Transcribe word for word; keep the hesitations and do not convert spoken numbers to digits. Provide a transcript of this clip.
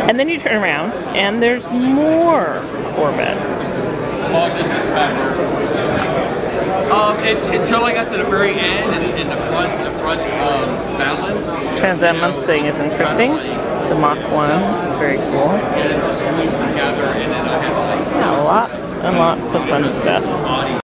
And then you turn around, and there's more Corvettes. Long distance members. Um, it's, until I got to the very end, and in the front, the front um, balance. Trans Am Mustang is interesting. The Mach one, very cool. And it just moves together, and then I have like Yeah, lots and lots of fun stuff.